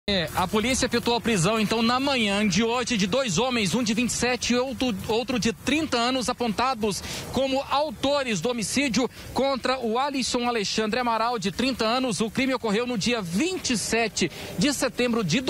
A polícia efetuou a prisão, então, na manhã de hoje, de dois homens, um de 27 e outro de 30 anos, apontados como autores do homicídio contra o Alisson Alexandre Amaral, de 30 anos. O crime ocorreu no dia 27 de setembro de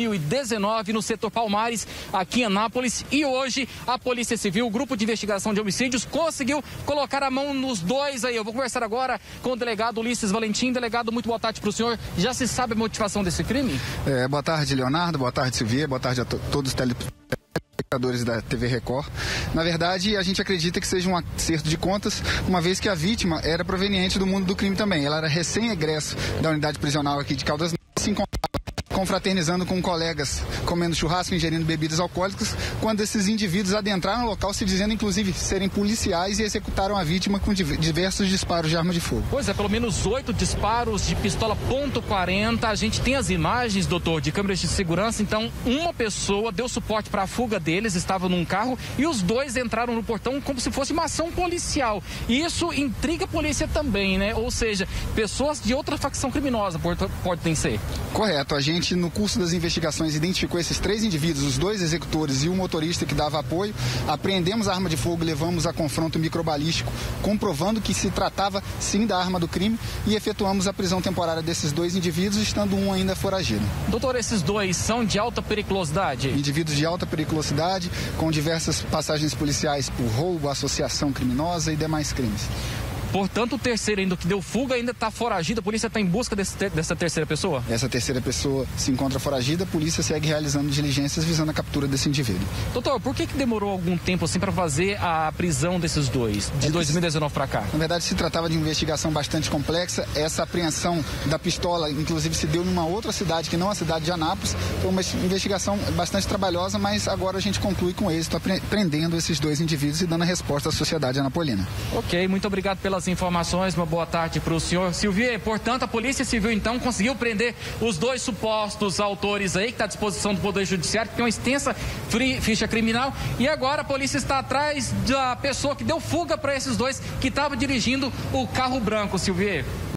2019, no setor Palmares, aqui em Anápolis. E hoje, a Polícia Civil, o Grupo de Investigação de Homicídios, conseguiu colocar a mão nos dois aí. Eu vou conversar agora com o delegado Ulisses Valentim. Delegado, muito boa tarde para o senhor. Já se sabe a motivação desse crime? Boa tarde, Leonardo. Boa tarde, Silvia. Boa tarde a todos os telespectadores da TV Record. Na verdade, a gente acredita que seja um acerto de contas, uma vez que a vítima era proveniente do mundo do crime também. Ela era recém-egresso da unidade prisional aqui de Caldas Novas, se encontrava confraternizando com colegas, comendo churrasco, ingerindo bebidas alcoólicas, quando esses indivíduos adentraram no local, se dizendo inclusive serem policiais, e executaram a vítima com diversos disparos de arma de fogo. Pois é, pelo menos 8 disparos de pistola .40. A gente tem as imagens, doutor, de câmeras de segurança. Então, uma pessoa deu suporte para a fuga deles, estava num carro, e os dois entraram no portão como se fosse uma ação policial. E isso intriga a polícia também, né? Ou seja, pessoas de outra facção criminosa podem ser. Correto. A gente, no curso das investigações, identificou esses 3 indivíduos, os 2 executores e o motorista que dava apoio. Apreendemos a arma de fogo, levamos a confronto microbalístico, comprovando que se tratava sim da arma do crime, e efetuamos a prisão temporária desses 2 indivíduos, estando um ainda foragido. Doutor, esses 2 são de alta periculosidade? Indivíduos de alta periculosidade, com diversas passagens policiais por roubo, associação criminosa e demais crimes. Portanto, o terceiro ainda que deu fuga ainda está foragido. A polícia está em busca dessa terceira pessoa? Essa terceira pessoa se encontra foragida. A polícia segue realizando diligências visando a captura desse indivíduo. Doutor, por que demorou algum tempo assim para fazer a prisão desses 2, de 2019 para cá? Na verdade, se tratava de uma investigação bastante complexa. Essa apreensão da pistola, inclusive, se deu numa outra cidade que não a cidade de Anápolis. Foi uma investigação bastante trabalhosa, mas agora a gente conclui com êxito, prendendo esses 2 indivíduos e dando a resposta à sociedade anapolina. Ok, muito obrigado pelas informações, uma boa tarde para o senhor. Silvia, portanto, a Polícia Civil então conseguiu prender os 2 supostos autores aí, que está à disposição do Poder Judiciário, que tem uma extensa ficha criminal, e agora a polícia está atrás da pessoa que deu fuga para esses 2 que estavam dirigindo o carro branco, Silvia.